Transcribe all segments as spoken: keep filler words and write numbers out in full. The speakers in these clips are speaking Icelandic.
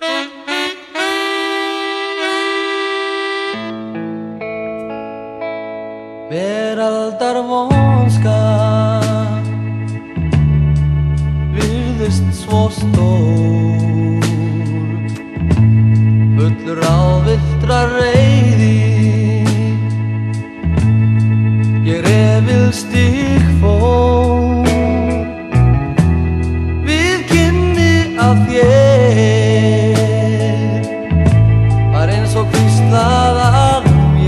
Veraldar vonska virðist svo stór, fullur ráðvilltrar reiði. Ég refið stíg fór við kynni af þér, var eins og hvíslað að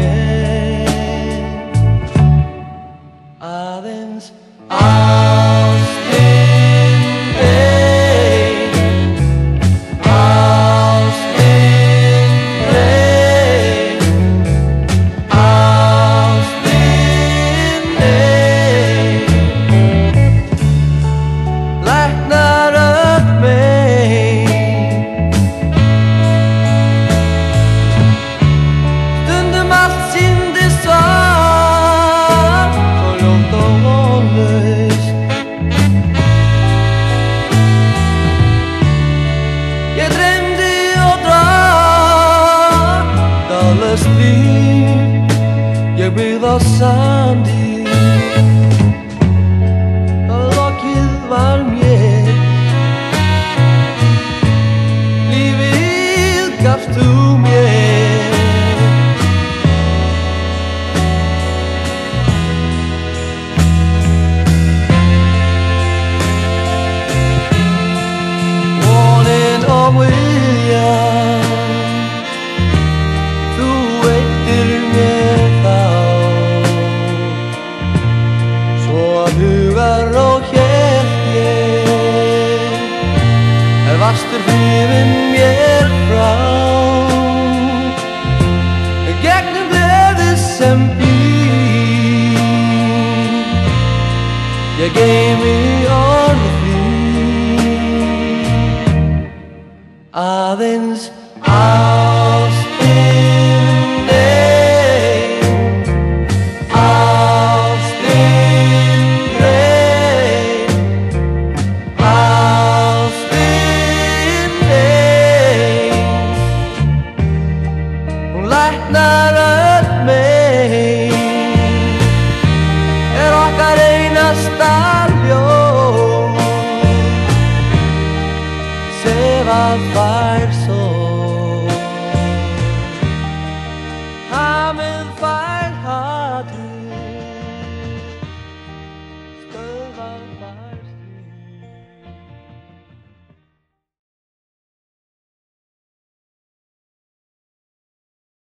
aðeins ástin ein, ástin ein, ástin ein, læknar öll mein. Stundum allt sýndist svart og ljótt og vonlaust. Ég dreymdi og drakk dáðlaust líf, ég byggði á sandi. Lokið var mér, lífið gafst þú mér. Vonin og viljan, þú veittir mér þá, svo að hugar og hélt ég, er vastur hrifinn mér frá. Gegnum gleði sem býr, ég geymi